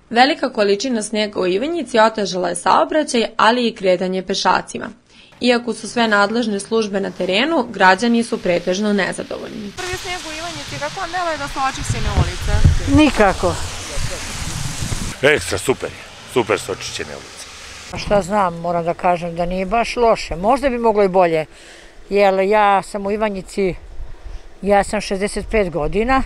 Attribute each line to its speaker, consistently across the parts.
Speaker 1: Velika količina snijega u Ivanjici otežala je saobraćaj, ali i kretanje pešacima. Iako su sve nadležne službe na terenu, građani su pretežno nezadovoljni.
Speaker 2: Prvi snijeg u Ivanjici, kako vam deluje da su očišćene ulice?
Speaker 3: Nikako.
Speaker 4: Ekstra, super je. Super su očišćene ulice.
Speaker 3: Šta znam, moram da kažem da nije baš loše. Možda bi moglo i bolje, jer ja sam u Ivanjici, ja sam 65 godina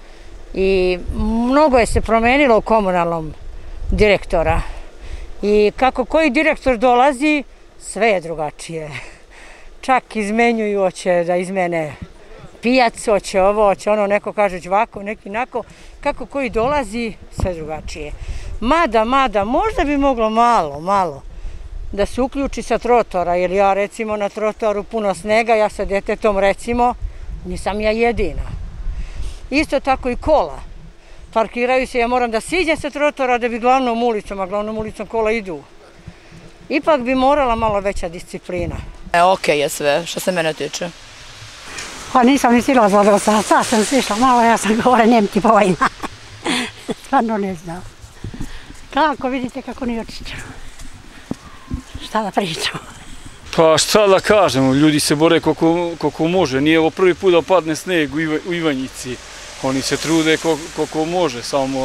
Speaker 3: i mnogo je se promenilo u komunalnom direktora. I kako koji direktor dolazi, sve je drugačije. Čak izmenjuju, hoće da izmene pijac, hoće ovo, hoće ono, neko kaže ovako, neki nako. Kako koji dolazi, sve drugačije. Mada, možda bi moglo malo da se uključi sa trotora, jer ja recimo na trotoru puno snega, ja sa detetom recimo, nisam ja jedina. Isto tako i kola. Parkiraju se, ja moram da siđem sa trotora da bi glavnom ulicom, a glavnom ulicom kola idu. Ipak bi morala malo veća disciplina.
Speaker 5: Okej je sve, što se mene tiče.
Speaker 6: Pa nisam ni silazila do sada, sad sam sišla malo, ja sam gore Nemti povojima. Stvarno ne znam. Kako vidite kako nije očišćeno. Šta da pričamo?
Speaker 7: Pa šta da kažemo, ljudi se bore koliko može. Nije ovo prvi put da padne sneg u Ivanjici. Oni se trude koliko može, samo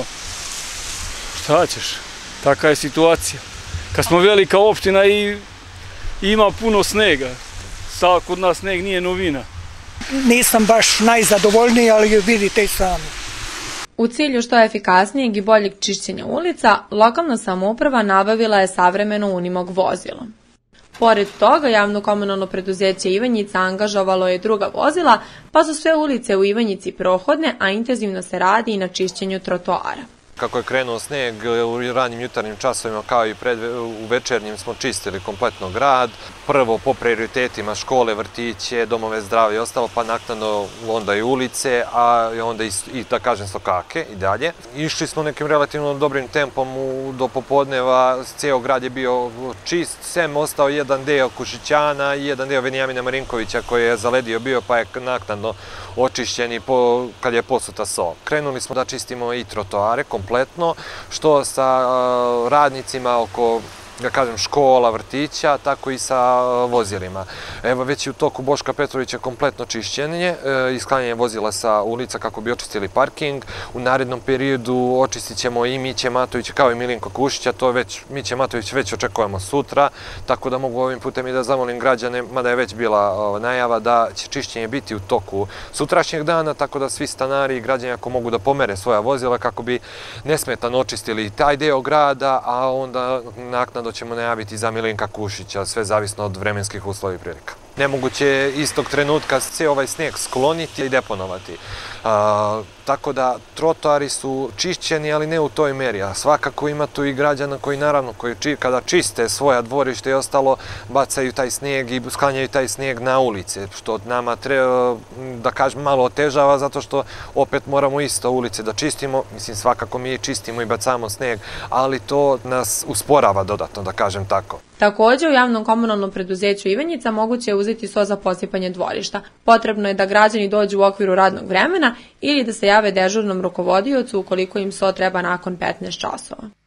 Speaker 7: šta ćeš, taka je situacija. Kad smo velika opština i ima puno snega, sad kod nas sneg nije novina.
Speaker 8: Nisam baš najzadovoljniji, ali vidite i sami.
Speaker 1: U cilju što efikasnijeg i boljeg čišćenja ulica, lokalna samouprava nabavila je savremeno Unimog vozilo. Pored toga, javno komunalno preduzeće Ivanjica angažovalo je druga vozila, pa su sve ulice u Ivanjici prohodne, a intenzivno se radi i na čišćenju trotoara.
Speaker 9: Kako je krenuo sneg, u ranim jutarnjim časovima kao i u večernjim smo čistili kompletno grad. Prvo po prioritetima škole, vrtiće, domove zdravlja i ostalo, pa naknadno onda i ulice, a onda i da kažem sokake i dalje. Išli smo nekim relativno dobrim tempom do popodneva, ceo grad je bio čist, sem ostao jedan deo Kušićana i jedan deo Venijamina Marinkovića koji je zaledio bio, pa je naknadno očišćen i kad je posuta sol. Krenuli smo da čistimo i trotoare kompletno, što sa radnicima oko, da kažem, škola, vrtića, tako i sa vozilima. Evo, već je u toku Boška Petrovića kompletno čišćenje, isklanjanje vozila sa ulica kako bi očistili parking. U narednom periodu očistit ćemo i Miće Matovića kao i Milinko Kušića, to već Miće Matović već očekujemo sutra, tako da mogu ovim putem i da zamolim građane, mada je već bila najava da će čišćenje biti u toku sutrašnjeg dana, tako da svi stanari i građani ako mogu da pomere svoja vozila kako bi nesmetano očistili taj deo grada, a onda naknadno ćemo najaviti za Milinka Kušića, sve zavisno od vremenskih uslova i prilika. Nemoguće je istog trenutka sve ovaj sneg skloniti i deponovati. Tako da trotoari su čišćeni, ali ne u toj meri. A svakako ima tu i građana koji naravno kada čiste svoja dvorište i ostalo bacaju taj sneg i sklanjaju taj sneg na ulice, što nama treba, da kažem, malo otežava zato što opet moramo isto ulice da čistimo. Mislim, svakako mi čistimo i bacamo sneg, ali to nas usporava dodatno, da kažem tako.
Speaker 1: Također, u javnom komunalnom preduzeću Ivanjica moguće je uzeti so za posipanje dvorišta. Potrebno je da građani dođu u okviru radnog vremena ili da se jave dežurnom rukovodiocu ukoliko im so treba nakon 15 časova.